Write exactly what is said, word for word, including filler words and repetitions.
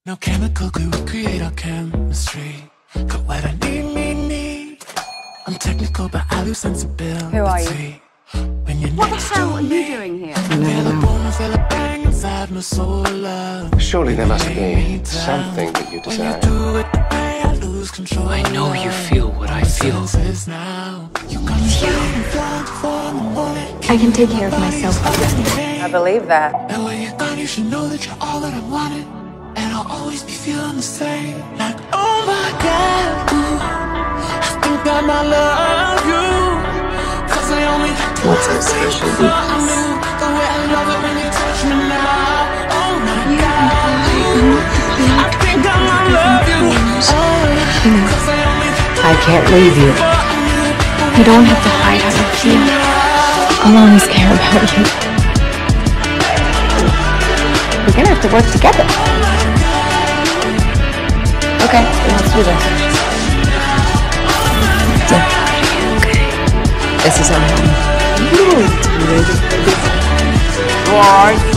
No chemical could recreate our chemistry. Got what I need, need, need. I'm technical, but I lose sensibility. Who are you? When you're What the next hell to are you me, doing here? I feel a boom, feel a bang inside my soul, love. Surely there must be something that you When you desire. do it the way I lose control. I know you feel what I feel. Now. You got me flying, flying for the morning. I can take care of myself. I believe that. And when you're gone, you should know that you're all that I wanted. And I'll always be feeling the same. Like, oh my God, ooh, I think I might love you. Cause I only What's so special? The way I love it when you touch me now. Oh my God, ooh, I think I might love you. Oh, cause I only I can't leave you. You don't have to hide how you feel. I'll always care about you. We're gonna have to work together. Okay, let's do this. This is our home. Right.